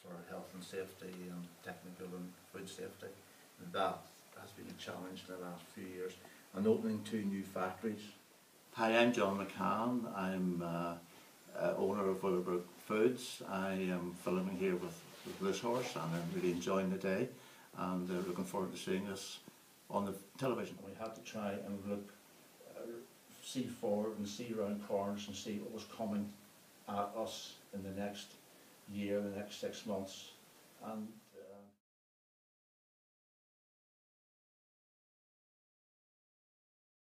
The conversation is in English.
for health and safety and technical and food safety. That has been a challenge in the last few years. And opening 2 new factories. Hi, I'm John McCann. I'm owner of Willowbrook Foods. I am filming here with this horse, and I'm really enjoying the day, and looking forward to seeing us on the television. We had to try and look, see forward and see around corners and see what was coming at us in the next year, the next 6 months, and